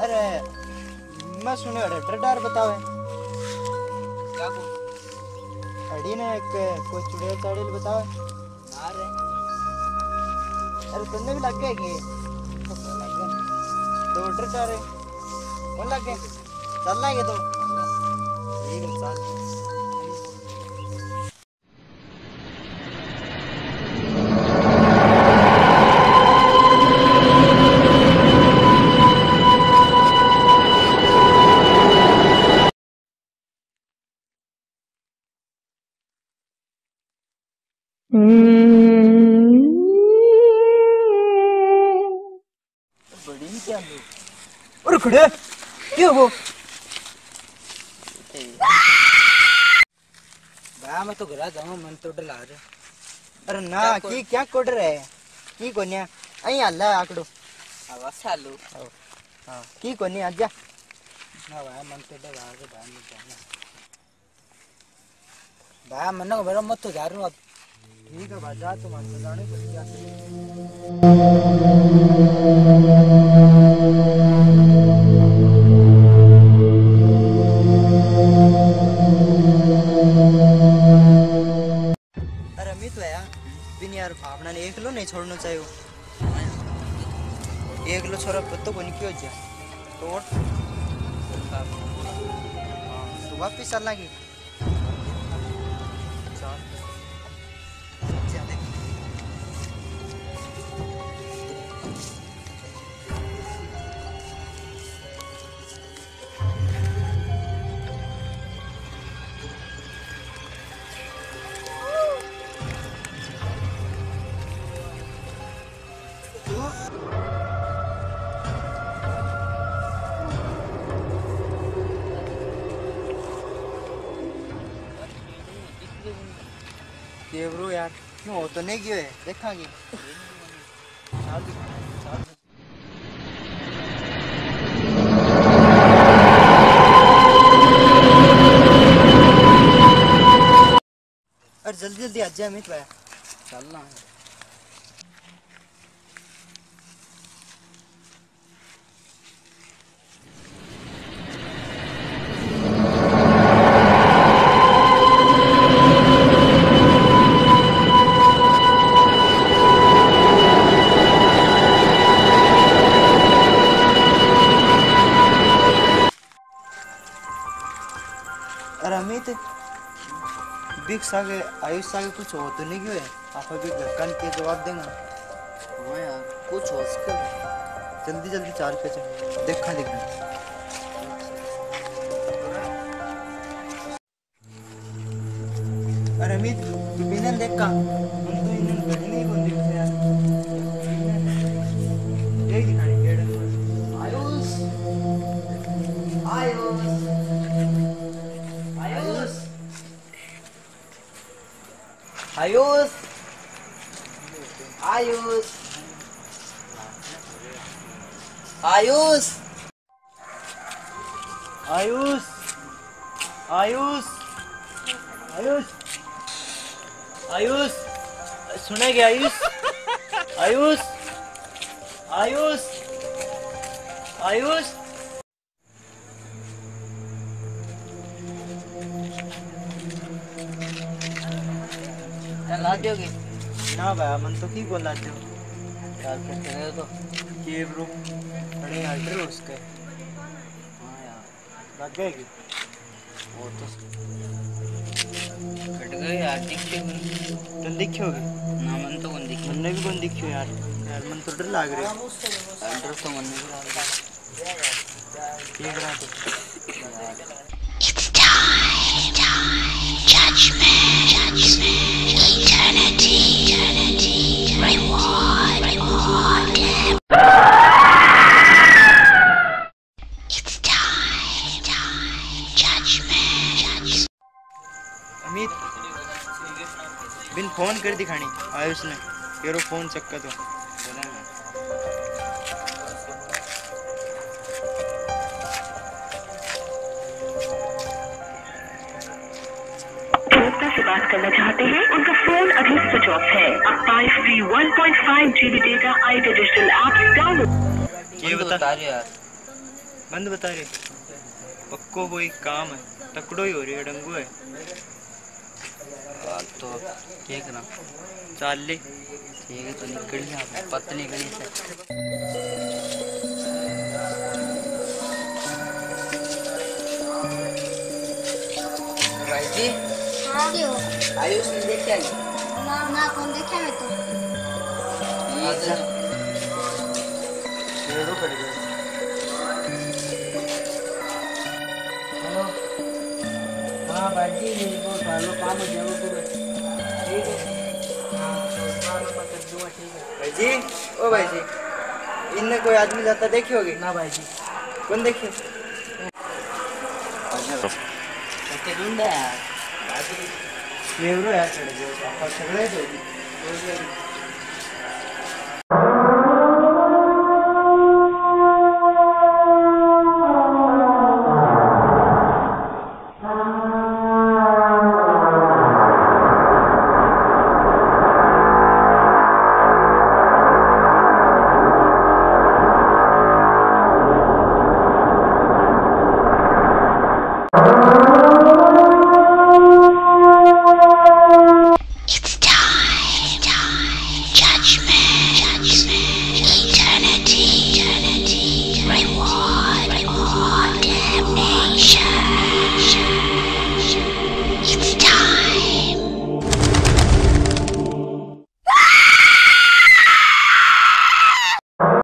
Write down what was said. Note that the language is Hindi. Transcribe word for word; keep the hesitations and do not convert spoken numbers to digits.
अरे मैं सुने डर डर बताओ क्या को अड़ी ने एक कोई चुड़ैल चाड़ेल बताओ मार रहे अरे तुमने भी लग गए कि तो डर डर कौन लग गए चलना है तो ठीक है चल बड़ी क्या लो अरे खड़े क्या वो भाई मैं तो घर जाऊं मन तो डर रहा अरे ना की क्या कोड रहे की कोन्या अई हल्ला आकड़ो आवाज चालू हां की कोन्या आजा ना भाई मन तो डर रहा है भाई नहीं जाना भाई मन को मेरा मत तो जा रहा हूं अब ठीक है भाई जा तुम अंदर जाने को क्या अरे अमित भैया बिन यार भावना ने एक लो नहीं छोड़ना चाहिए एक लो छोरा पत्तो को नहीं क्यों जा तोड़ तो वापिस चलना की ये ब्रो यार क्यों हो तो नहीं क्यों है देखांगे चाल चाल अरे जल्दी जल्दी आ जा अमित भाई चलना है अरे अमित बिग सागे आयुष सागे कुछ हो तो नहीं क्यों है आप अभी कन के जवाब देंगे हाँ यार कुछ हो सकता है जल्दी जल्दी चाल पे चल देखा देखा अरे अमित तू बिना देख का हम तो इन्हें गढ़ नहीं कौन देखते यार देख दिखाने पेड़ आयुष आयुष आयुष आयुष आयुष आयुष आयुष आयुष आयुष आयुष सुने क्या आयुष आयुष आयुष आयुष ला दोगे ना भाई मन तो की बोला थे यार कहते हैं तो के ब्रो बड़े अल्टर उसके हाँ यार लग गए कि वो तो कट गए यार दिखते तो दिखोगे ना मन तो कौन दिखे मन भी कौन दिखो यार यार मन तो डर लग रहा है एड्रेस तो मन नहीं लग रहा ठीक रहा तो It's time, time, judgment, judgment, eternity, eternity, reward, reward. It's time, time, judgment, judgment. Amit बिन फोन कर दिखानी आयुष ने तेरो फोन चक्का तो बोला मैं से बात करना चाहते हैं उनका फोन अभी स्विच ऑफ है। अब five G one point five GB data IT digital apps download ये बता यार बंद बता रहे पक्को कोई काम है, तकड़ो ही हो रही है, डंगू है। बात तो ठीक ना, चाल ले। ठीक है तो निकल गया पतली गली से। भाई जी हाँ क्यों? आयुष ने देखा नहीं? ना ना कौन देखा मैं तो। ठीक है शेरों पड़ गए। हेलो। हाँ भाई जी मेरे को सालों काम हो जाएगा पूरा। ठीक है। हाँ तो सालों का कर दूँगा ठीक है। भाई जी, ओ भाई जी, इनने कोई आदमी जाता देखी होगी? ना भाई जी। कौन देखी? कैसे ढूंढा यार? नेवरो यार चढ़ गए, पापा चढ़ गए थे।